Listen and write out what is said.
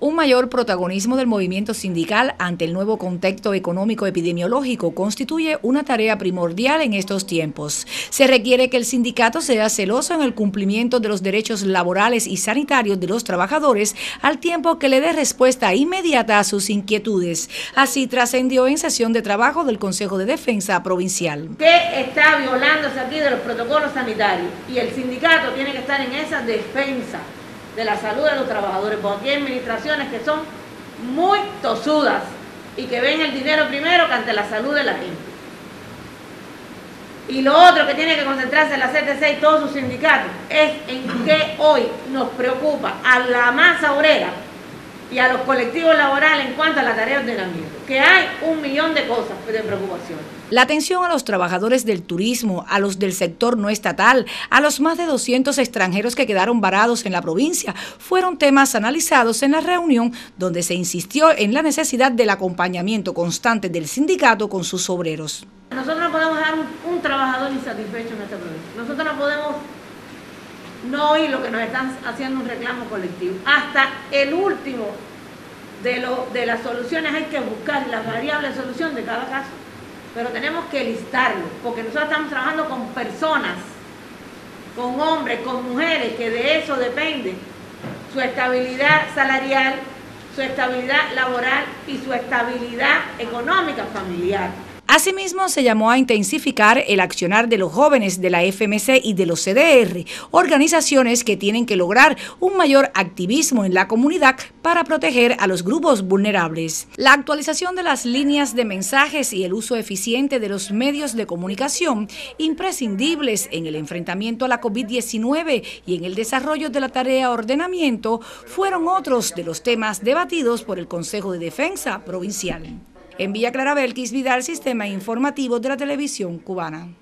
Un mayor protagonismo del movimiento sindical ante el nuevo contexto económico epidemiológico constituye una tarea primordial en estos tiempos. Se requiere que el sindicato sea celoso en el cumplimiento de los derechos laborales y sanitarios de los trabajadores, al tiempo que le dé respuesta inmediata a sus inquietudes. Así trascendió en sesión de trabajo del Consejo de Defensa Provincial. ¿Qué está violándose aquí de los protocolos sanitarios? Y el sindicato tiene que estar en esa defensa de la salud de los trabajadores, porque hay administraciones que son muy tosudas y que ven el dinero primero que ante la salud de la gente. Y lo otro que tiene que concentrarse en la CTC y todos sus sindicatos es en qué hoy nos preocupa a la masa obrera y a los colectivos laborales en cuanto a la tarea de ordenamiento, que hay 1.000.000 de cosas de preocupación. La atención a los trabajadores del turismo, a los del sector no estatal, a los más de 200 extranjeros que quedaron varados en la provincia, fueron temas analizados en la reunión donde se insistió en la necesidad del acompañamiento constante del sindicato con sus obreros. Nosotros no podemos dejar un trabajador insatisfecho en esta provincia. Nosotros no podemos no oír lo que nos están haciendo un reclamo colectivo. Hasta el último de las soluciones hay que buscar la variable de solución de cada caso. Pero tenemos que listarlo, porque nosotros estamos trabajando con personas, con hombres, con mujeres, que de eso depende su estabilidad salarial, su estabilidad laboral y su estabilidad económica familiar. Asimismo, se llamó a intensificar el accionar de los jóvenes de la FMC y de los CDR, organizaciones que tienen que lograr un mayor activismo en la comunidad para proteger a los grupos vulnerables. La actualización de las líneas de mensajes y el uso eficiente de los medios de comunicación, imprescindibles en el enfrentamiento a la COVID-19 y en el desarrollo de la tarea ordenamiento, fueron otros de los temas debatidos por el Consejo de Defensa Provincial. En Villa Clara Belkis Vidal, Sistema Informativo de la Televisión Cubana.